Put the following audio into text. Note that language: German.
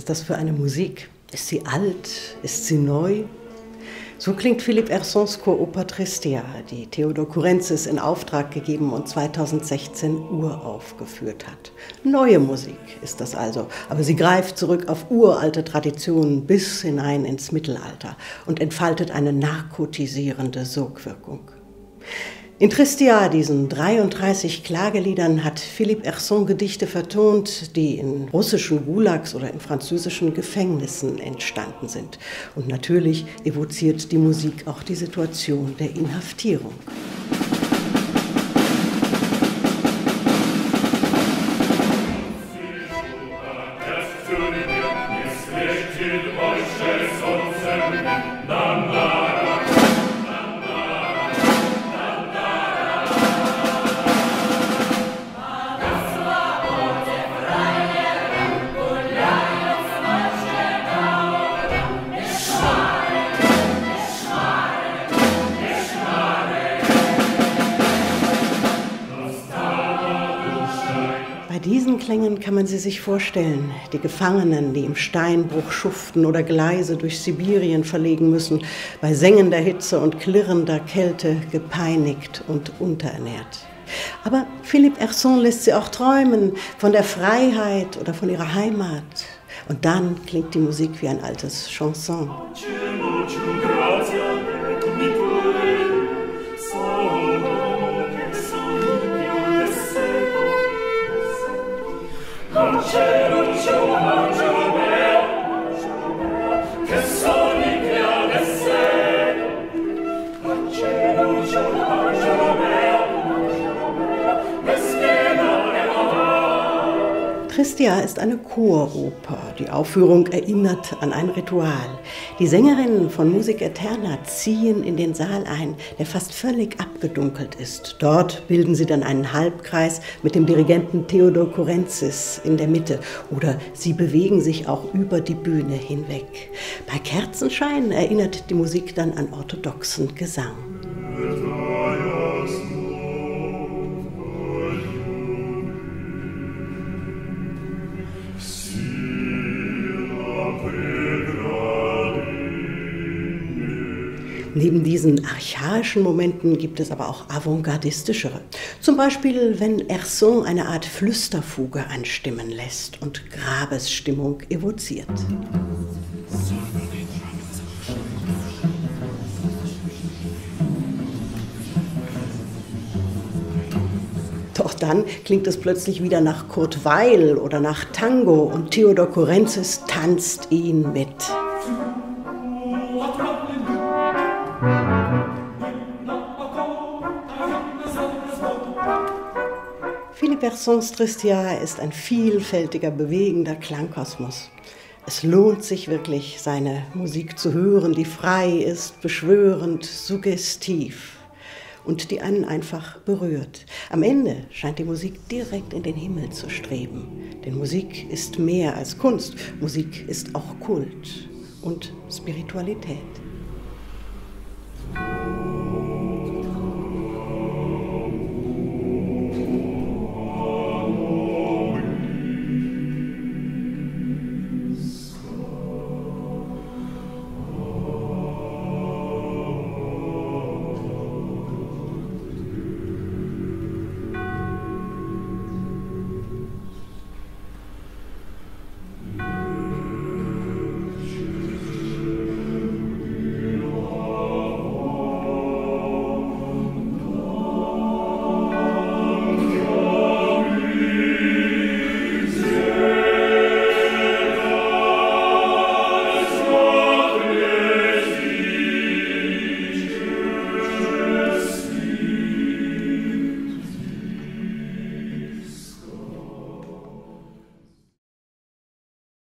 ist das für eine Musik? Ist sie alt? Ist sie neu? So klingt Philippe Hersons Choroper Tristia, die Theodor Kurentzis in Auftrag gegeben und 2016 uraufgeführt hat. Neue Musik ist das also, aber sie greift zurück auf uralte Traditionen bis hinein ins Mittelalter und entfaltet eine narkotisierende Sogwirkung. In Tristia, diesen 33 Klageliedern, hat Philippe Herson Gedichte vertont, die in russischen Gulags oder in französischen Gefängnissen entstanden sind. Und natürlich evoziert die Musik auch die Situation der Inhaftierung. Bei diesen Klängen kann man sie sich vorstellen, die Gefangenen, die im Steinbruch schuften oder Gleise durch Sibirien verlegen müssen, bei sengender Hitze und klirrender Kälte gepeinigt und unterernährt. Aber Philippe Herson lässt sie auch träumen von der Freiheit oder von ihrer Heimat. Und dann klingt die Musik wie ein altes Chanson. Tristia ist eine Choroper. Die Aufführung erinnert an ein Ritual. Die Sängerinnen von Music Eterna ziehen in den Saal ein, der fast völlig abgedunkelt ist. Dort bilden sie dann einen Halbkreis mit dem Dirigenten Theodor Kurentzis in der Mitte. Oder sie bewegen sich auch über die Bühne hinweg. Bei Kerzenschein erinnert die Musik dann an orthodoxen Gesang. Neben diesen archaischen Momenten gibt es aber auch avantgardistischere. Zum Beispiel, wenn Herson eine Art Flüsterfuge anstimmen lässt und Grabesstimmung evoziert. Doch dann klingt es plötzlich wieder nach Kurt Weill oder nach Tango und Theodor Kurentzis tanzt ihn mit. Philippe Hersons Tristia ist ein vielfältiger, bewegender Klangkosmos. Es lohnt sich wirklich, seine Musik zu hören, die frei ist, beschwörend, suggestiv und die einen einfach berührt. Am Ende scheint die Musik direkt in den Himmel zu streben. Denn Musik ist mehr als Kunst. Musik ist auch Kult und Spiritualität.